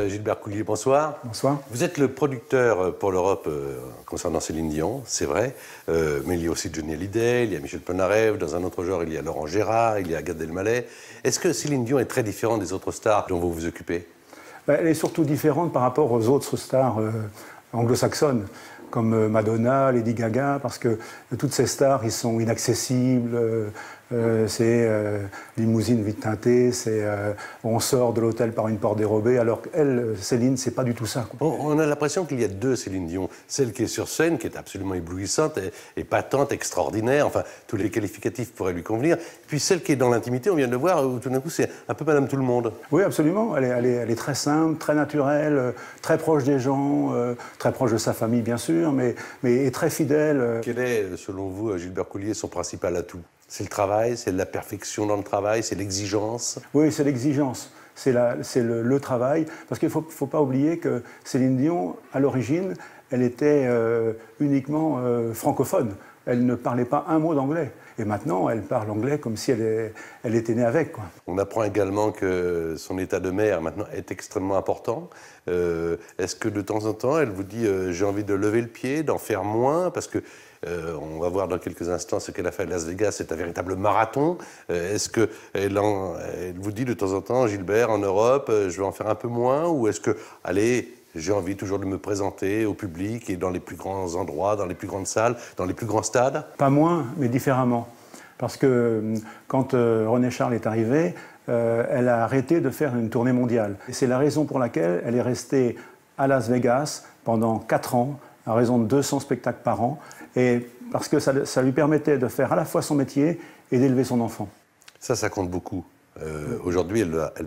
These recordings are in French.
Gilbert Coulier, bonsoir. Bonsoir. Vous êtes le producteur pour l'Europe concernant Céline Dion, c'est vrai. Mais il y a aussi Johnny Hallyday, il y a Michel Polnareff, dans un autre genre, il y a Laurent Gérard, il y a Gad Elmaleh. Est-ce que Céline Dion est très différente des autres stars dont vous vous occupez? Elle est surtout différente par rapport aux autres stars anglo-saxonnes, comme Madonna, Lady Gaga, parce que toutes ces stars, ils sont inaccessibles, c'est limousine vite teintée, on sort de l'hôtel par une porte dérobée, alors qu'elle, Céline, c'est pas du tout ça, quoi. On a l'impression qu'il y a deux Céline Dion. Celle qui est sur scène, qui est absolument éblouissante, et patente, extraordinaire, enfin, tous les qualificatifs pourraient lui convenir. Puis celle qui est dans l'intimité, on vient de le voir, où tout d'un coup, c'est un peu Madame Tout-le-Monde. Oui, absolument. Elle est très simple, très naturelle, très proche des gens, très proche de sa famille, bien sûr, mais très fidèle. Quel est, selon vous, Gilbert Coulier, son principal atout? C'est le travail, c'est la perfection dans le travail, c'est l'exigence? Oui, c'est l'exigence, c'est le travail. Parce qu'il ne faut pas oublier que Céline Dion, à l'origine, elle était uniquement francophone. Elle ne parlait pas un mot d'anglais. Et maintenant, elle parle anglais comme si elle était née avec, quoi. On apprend également que son état de mère, maintenant, est extrêmement important. Est-ce que de temps en temps, elle vous dit j'ai envie de lever le pied, d'en faire moins? Parce que on va voir dans quelques instants ce qu'elle a fait à Las Vegas, c'est un véritable marathon. Est-ce qu'elle vous dit de temps en temps, Gilbert, en Europe, je vais en faire un peu moins? Ou est-ce que, allez, j'ai envie toujours de me présenter au public et dans les plus grands endroits, dans les plus grandes salles, dans les plus grands stades? Pas moins, mais différemment. Parce que quand René Charles est arrivé, elle a arrêté de faire une tournée mondiale. Et c'est la raison pour laquelle elle est restée à Las Vegas pendant 4 ans, à raison de 200 spectacles par an, et parce que ça lui permettait de faire à la fois son métier et d'élever son enfant. Ça compte beaucoup. Aujourd'hui,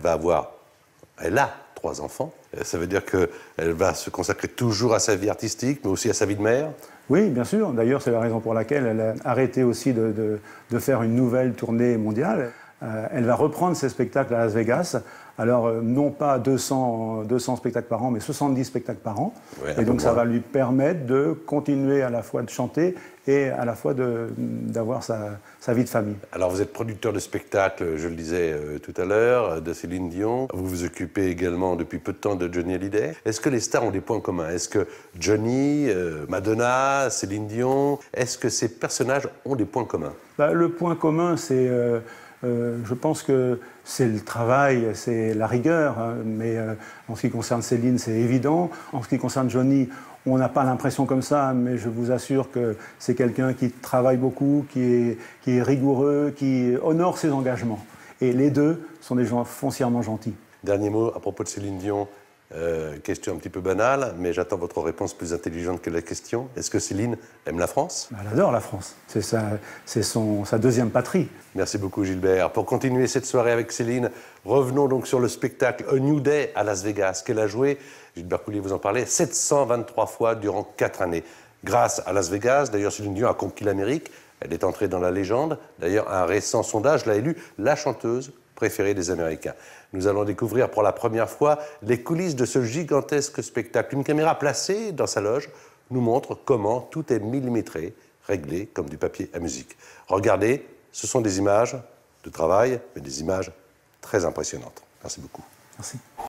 elle a 3 enfants. Ça veut dire qu'elle va se consacrer toujours à sa vie artistique, mais aussi à sa vie de mère? Oui, bien sûr. D'ailleurs, c'est la raison pour laquelle elle a arrêté aussi de faire une nouvelle tournée mondiale. Elle va reprendre ses spectacles à Las Vegas. Alors, non pas 200 spectacles par an, mais 70 spectacles par an. Ouais, et donc, ça va lui permettre de continuer à la fois de chanter et à la fois d'avoir sa vie de famille. Alors, vous êtes producteur de spectacles, je le disais tout à l'heure, de Céline Dion. Vous vous occupez également depuis peu de temps de Johnny Hallyday. Est-ce que les stars ont des points communs? Est-ce que Johnny, Madonna, Céline Dion, est-ce que ces personnages ont des points communs? Le point commun, c'est... je pense que c'est le travail, c'est la rigueur, hein, mais en ce qui concerne Céline, c'est évident. En ce qui concerne Johnny, on n'a pas l'impression comme ça, mais je vous assure que c'est quelqu'un qui travaille beaucoup, qui est rigoureux, qui honore ses engagements. Et les deux sont des gens foncièrement gentils. Dernier mot à propos de Céline Dion. Question un petit peu banale, mais j'attends votre réponse plus intelligente que la question. Est-ce que Céline aime la France? Elle adore la France. C'est sa deuxième patrie. Merci beaucoup, Gilbert. Pour continuer cette soirée avec Céline, revenons donc sur le spectacle A New Day à Las Vegas, qu'elle a joué, Gilbert Coulier vous en parlait, 723 fois durant 4 années. Grâce à Las Vegas, d'ailleurs, Céline Dion a conquis l'Amérique. Elle est entrée dans la légende. D'ailleurs, un récent sondage l'a élue la chanteuse préférée des Américains. Nous allons découvrir pour la première fois les coulisses de ce gigantesque spectacle. Une caméra placée dans sa loge nous montre comment tout est millimétré, réglé comme du papier à musique. Regardez, ce sont des images de travail, mais des images très impressionnantes. Merci beaucoup. Merci.